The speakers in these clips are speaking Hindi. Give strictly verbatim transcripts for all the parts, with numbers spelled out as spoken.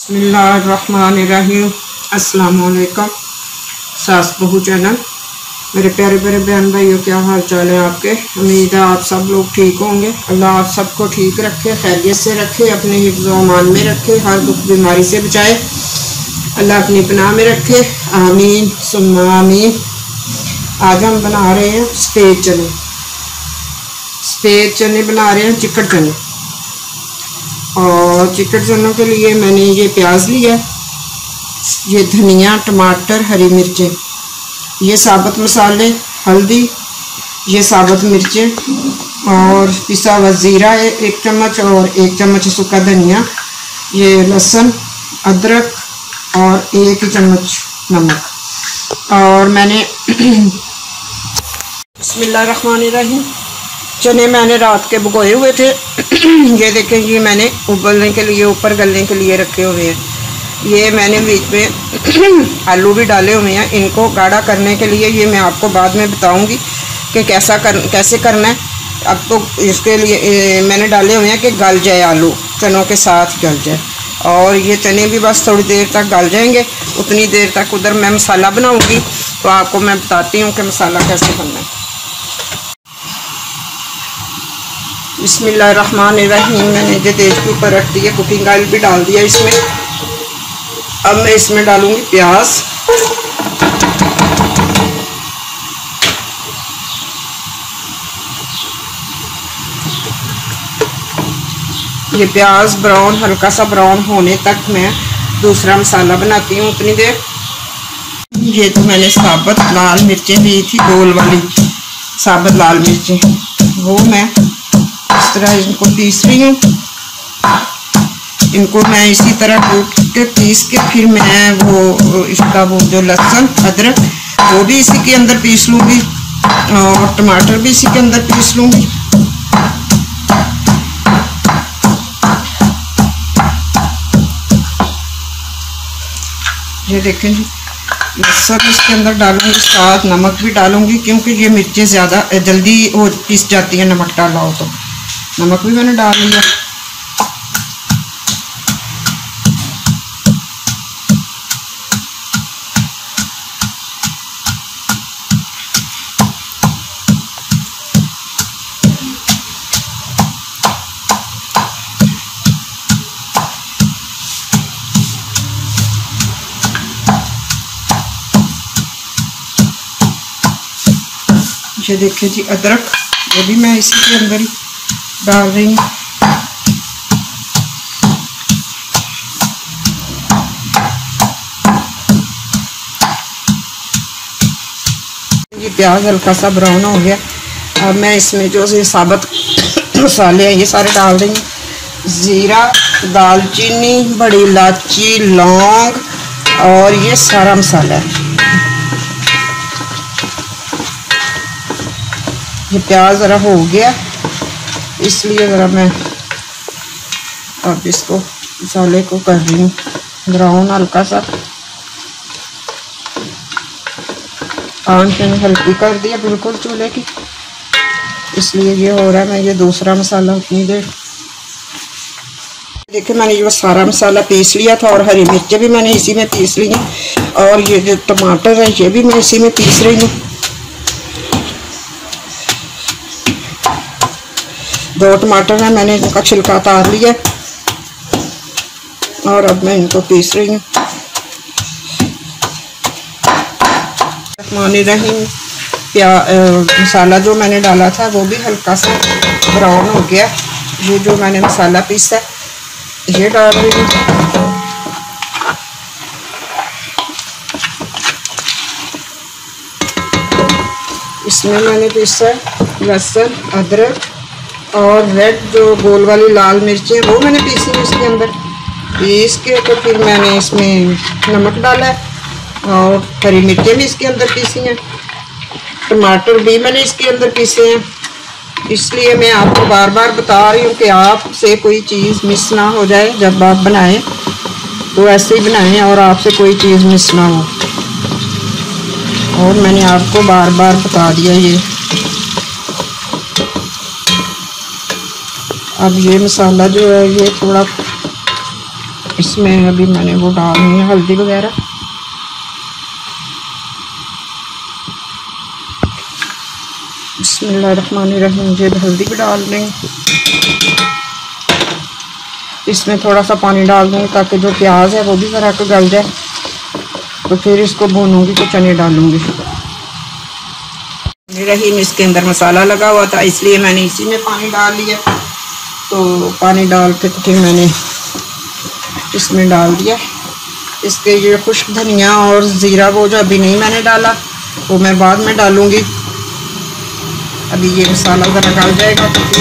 बिस्मिल्लाहिर्रहमानिर्रहीम। अस्सलाम वालेकुम। सास बहू चैनल, मेरे प्यारे प्यारे बहन भाइयों, क्या हाल चाल है आपके। उम्मीद है आप सब लोग ठीक होंगे। अल्लाह आप सबको ठीक रखे, खैरियत से रखे, अपने हिफ्ज़ व अमान में रखे, हर दुख बीमारी से बचाए, अल्लाह अपनी पनाह में रखे। आमीन सुम्मा आमीन। आज हम बना रहे हैं सफ़ेद चने। सफ़ेद चने बना रहे हैं, चिकट चने। और चिकट चनों के लिए मैंने ये प्याज लिया, ये धनिया, टमाटर, हरी मिर्चें, ये साबुत मसाले, हल्दी, ये साबुत मिर्चें और पिसा हुआ ज़ीरा एक चम्मच और एक चम्मच सूखा धनिया, ये लहसुन, अदरक और एक ही चम्मच नमक। और मैंने बिस्मिल्लाहिर्रहमानिर्रहीम, चने मैंने रात के भिगोए हुए थे। ये देखें, ये मैंने उबलने के लिए, ऊपर गलने के लिए रखे हुए हैं। ये मैंने बीच में आलू भी डाले हुए हैं, इनको गाढ़ा करने के लिए। ये मैं आपको बाद में बताऊंगी कि कैसा कर कैसे करना है। अब तो इसके लिए ए, मैंने डाले हुए हैं कि गल जाए, आलू चनों के साथ गल जाए। और ये चने भी बस थोड़ी देर तक गल जाएंगे। उतनी देर तक उधर मैं मसाला बनाऊँगी, तो आपको मैं बताती हूँ कि मसाला कैसे बनना है। बिस्मिल्लाहिर्रहमानिर्रहीम। मैंने जो तेज के ऊपर रख दिया, कुकिंग ऑयल भी डाल दिया इसमें। अब मैं इसमें डालूंगी प्याज। ये प्याज ब्राउन, हल्का सा ब्राउन होने तक मैं दूसरा मसाला बनाती हूँ उतनी देर। ये तो मैंने साबुत लाल मिर्चें ली थी, गोल वाली साबुत लाल मिर्चें, वो मैं इस तरह इनको पीस रही हूँ। इनको मैं इसी तरह कूट के पीस के फिर मैं वो इसका वो जो लहसुन, अदरक, वो भी इसी के अंदर पीस लूँगी और टमाटर भी इसी के अंदर पीस लूँगी। ये देखें जी, लहसुन इसके अंदर डालूंगी, साथ नमक भी डालूंगी, क्योंकि ये मिर्चें ज़्यादा जल्दी वो पीस जाती है नमक डाला हो तो। नमक भी मैंने डाल लिया। ये देखिए जी, अदरक, ये भी मैं इसी के अंदर ही डाल रही हूँ। ये प्याज हल्का सा ब्राउन हो गया। अब मैं इसमें जो ये साबुत मसाले हैं ये सारे डाल रही हूँ। ज़ीरा, दालचीनी, बड़ी इलायची, लौंग और ये सारा मसाला है। ये प्याज ज़रा हो गया, इसलिए ज़रा मैं अब इसको मसाले को कर रही हूँ ब्राउन हल्का सा। आंच मैंने हल्की कर दिया बिल्कुल चूल्हे की, इसलिए ये हो रहा है। मैं ये दूसरा मसाला उतनी देर देखिए, मैंने जो सारा मसाला पीस लिया था और हरी मिर्चें भी मैंने इसी में पीस ली हैं। और ये जो टमाटर है ये भी मैं इसी में पीस रही हूँ। दो टमाटर है, मैंने इनका छिलका उतार लिया और अब मैं इनको पीस रही हूँ। रहीम प्या मसाला जो मैंने डाला था वो भी हल्का सा ब्राउन हो गया। ये जो मैंने मसाला पीसा ये डाल रही हूँ। इसमें मैंने पीसा लहसुन, अदरक और रेड जो गोल वाली लाल मिर्चें, वो मैंने पीसी है इसके अंदर। पीस के तो फिर मैंने इसमें नमक डाला है और हरी मिर्चें भी इसके अंदर पीसी हैं। टमाटर भी मैंने इसके अंदर पीसे हैं। इसलिए मैं आपको बार बार बता रही हूँ कि आपसे कोई चीज़ मिस ना हो जाए। जब आप बनाएं तो ऐसे ही बनाएं और आपसे कोई चीज़ मिस ना हो। और मैंने आपको बार बार बता दिया ये। अब ये मसाला जो है ये थोड़ा इसमें अभी मैंने वो डालनी है हल्दी वगैरह। बिस्मिल्लाहिर्रहमानिर्रहीम। ये हल्दी भी डाल देंगे। इसमें थोड़ा सा पानी डाल दूँगी ताकि जो प्याज है वो भी ज़रा को गल जाए। तो फिर इसको भूनूंगी तो चने डालूँगी। रहीम इसके अंदर मसाला लगा हुआ था इसलिए मैंने इसी में पानी डाल लिया। तो पानी डाल के तो फिर मैंने इसमें डाल दिया। इसके ये खुश्क धनिया और ज़ीरा वो जो अभी नहीं मैंने डाला वो मैं बाद में डालूँगी। अभी ये मसाला ज़रा डाल जाएगा तो फिर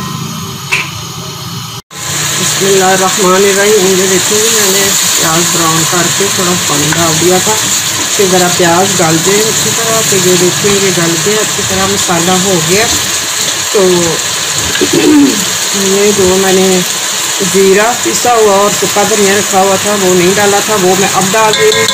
बिस्मिल्लाहिर्रहमानिर्रहीम। ये देखिए मैंने प्याज ब्राउन करके थोड़ा पानी डाल दिया था कि ज़रा प्याज गल जाए अच्छी तरह। तो ये देखिए ये गल के अच्छी तरह मसाला हो गया। तो ये जो मैंने ज़ीरा पिसा हुआ और सूखा धनिया रखा हुआ था वो नहीं डाला था, वो मैं अब डाल रही हूँ।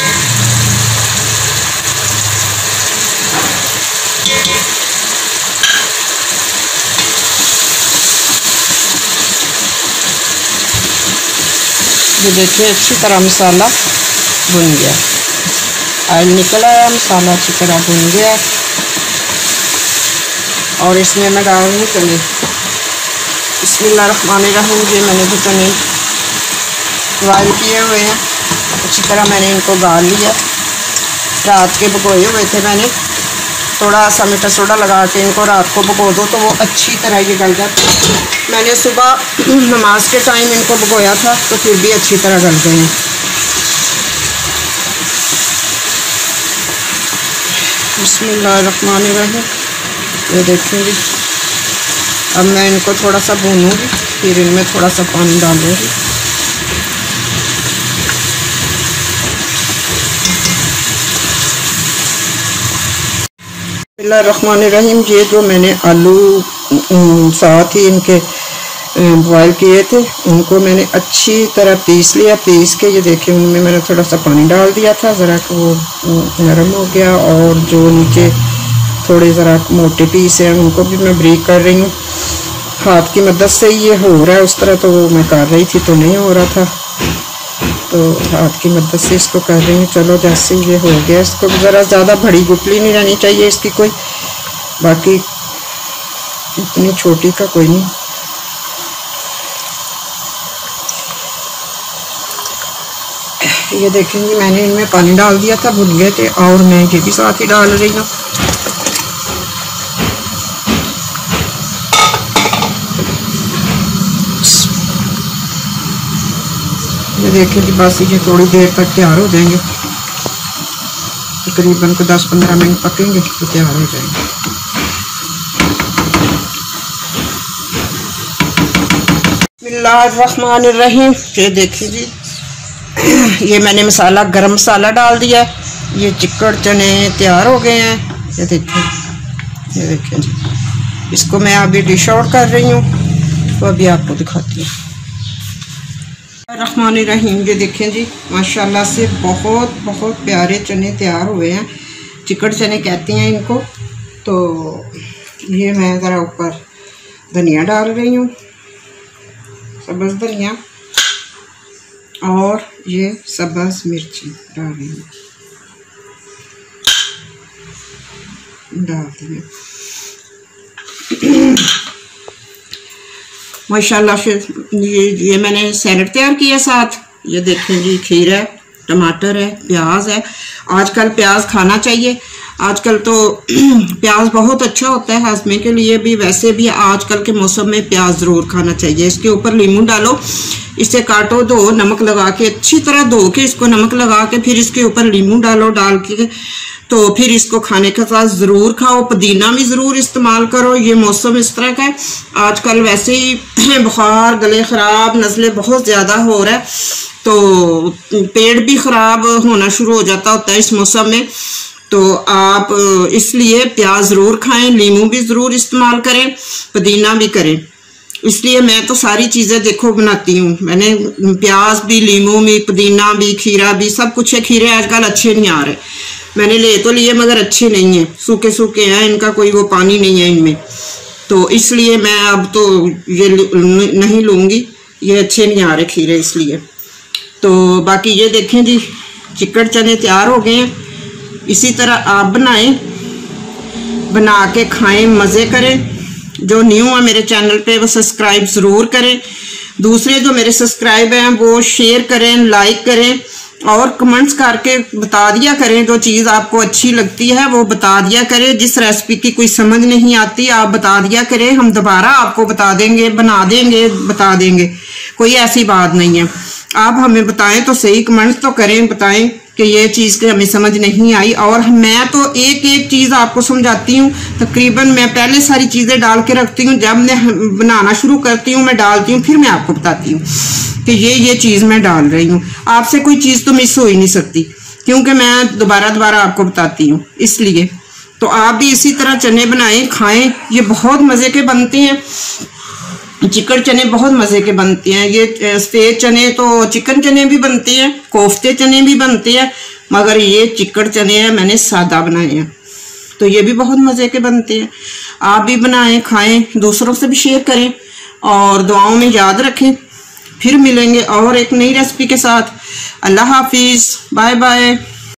ये देखिए अच्छी तरह मसाला भुन गया, ऑयल निकल आया, मसाला अच्छी तरह भुन गया। और इसमें मैं डाल रही हूँ चने। बिस्मिल्लाहिर्रहमानिर्रहीम। ये मैंने जो चने बॉयल किए हुए हैं अच्छी तरह मैंने इनको गाल लिया। रात के भिगोए हुए थे मैंने, थोड़ा सा मीठा सोडा लगा के इनको रात को भिगो दो तो वो अच्छी तरह ये गल जाते हैं। मैंने सुबह नमाज के टाइम इनको भिगोया था तो फिर भी अच्छी तरह गल गए हैं। बिस्मिल्लाहिर्रहमानिर्रहीम। ये देखेंगे अब मैं इनको थोड़ा सा भूनूंगी, फिर इनमें थोड़ा सा पानी डालूंगी। बिस्मिल्लाहिर्रहमानिर्रहीम। ये जो मैंने आलू साथ ही इनके बॉयल किए थे उनको मैंने अच्छी तरह पीस लिया। पीस के ये देखिए उनमें मैंने थोड़ा सा पानी डाल दिया था ज़रा कि वो नरम हो गया। और जो नीचे थोड़े ज़रा मोटे पीस हैं उनको भी मैं ब्रेक कर रही हूँ। हाथ की मदद से ये हो रहा है, उस तरह तो वो मैं कर रही थी तो नहीं हो रहा था, तो हाथ की मदद से इसको कर रही हूँ। चलो जैसे ये हो गया, इसको ज़रा ज़्यादा बड़ी गुठली नहीं रहनी चाहिए इसकी कोई, बाकी इतनी छोटी का कोई नहीं। ये देखेंगे मैंने इनमें पानी डाल दिया था, भुन गए थे, और मैं ये भी साथ ही डाल रही हूँ। ये देखेंगे बस ये थोड़ी देर तक तैयार हो जाएंगे, तकरीबन को दस पंद्रह मिनट पकेंगे तो तैयार हो जाएंगे। बिस्मिल्लाहिर्रहमानिर्रहीम। ये देखिए जी ये मैंने मसाला गरम मसाला डाल दिया। ये चिकड़ चने तैयार हो गए हैं। ये देखिए ये देखिए जी, इसको मैं अभी डिश आउट कर रही हूँ तो अभी आपको दिखाती हूँ। रहमानिर्रहीम। ये देखें जी माशाल्लाह से बहुत बहुत प्यारे चने तैयार हुए हैं, चिकड़ चने कहते हैं इनको। तो ये मैं ज़रा ऊपर धनिया डाल रही हूँ, सब्ज़ धनिया, और ये सब्ज़ मिर्ची डाल रही हूँ, डाल दी। माशाल्लाह से ये ये मैंने सैलड तैयार किया साथ। ये देखें जी खीरा है, टमाटर है, प्याज है। आजकल प्याज खाना चाहिए, आजकल तो प्याज बहुत अच्छा होता है हाजमे के लिए भी, वैसे भी आजकल के मौसम में प्याज ज़रूर खाना चाहिए। इसके ऊपर नींबू डालो, इसे काटो, धो, नमक लगा के अच्छी तरह धो के इसको नमक लगा के फिर इसके ऊपर नींबू डालो, डाल के तो फिर इसको खाने के साथ ज़रूर खाओ। पुदीना भी ज़रूर इस्तेमाल करो, ये मौसम इस तरह का है। आजकल वैसे ही बुखार, गले ख़राब, नज़ले बहुत ज़्यादा हो रहा है, तो पेट भी ख़राब होना शुरू हो जाता होता है इस मौसम में। तो आप इसलिए प्याज ज़रूर खाएं, नींबू भी ज़रूर इस्तेमाल करें, पुदीना भी करें। इसलिए मैं तो सारी चीज़ें देखो बनाती हूँ। मैंने प्याज भी, नींबू भी, पुदीना भी, खीरा भी, सब कुछ है। खीरे आजकल अच्छे नहीं आ रहे, मैंने ले तो लिए मगर अच्छे नहीं हैं, सूखे सूखे हैं, इनका कोई वो पानी नहीं है इनमें, तो इसलिए मैं अब तो ये नहीं लूँगी, ये अच्छे नहीं आ रहे खीरे इसलिए। तो बाकी ये देखें जी, चिकन चने तैयार हो गए हैं। इसी तरह आप बनाएं, बना के खाएं, मज़े करें। जो न्यू है मेरे चैनल पे वो सब्सक्राइब ज़रूर करें। दूसरे जो मेरे सब्सक्राइब हैं वो शेयर करें, लाइक करें और कमेंट्स करके बता दिया करें। जो चीज़ आपको अच्छी लगती है वो बता दिया करें। जिस रेसिपी की कोई समझ नहीं आती आप बता दिया करें, हम दोबारा आपको बता देंगे, बना देंगे, बता देंगे। कोई ऐसी बात नहीं है। आप हमें बताएं तो सही, कमेंट्स तो करें, बताएं कि ये चीज़ हमें समझ नहीं आई। और मैं तो एक एक चीज़ आपको समझाती हूँ। तकरीबन मैं पहले सारी चीज़ें डाल के रखती हूँ, जब मैं बनाना शुरू करती हूँ मैं डालती हूँ, फिर मैं आपको बताती हूँ कि ये ये चीज़ मैं डाल रही हूँ। आपसे कोई चीज़ तो मिस हो ही नहीं सकती, क्योंकि मैं दोबारा दोबारा आपको बताती हूँ। इसलिए तो आप भी इसी तरह चने बनाएं, खाएं। ये बहुत मज़े के बनते हैं। चिकन चने बहुत मज़े के बनते हैं। ये सफ़ेद चने तो चिकन चने भी बनते हैं, कोफ्ते चने भी बनते हैं, मगर ये चिकन चने हैं मैंने सादा बनाए हैं, तो ये भी बहुत मज़े के बनते हैं। आप भी बनाएं, खाएं, दूसरों से भी शेयर करें और दुआओं में याद रखें। फिर मिलेंगे और एक नई रेसिपी के साथ। अल्लाह हाफिज़, बाय बाय।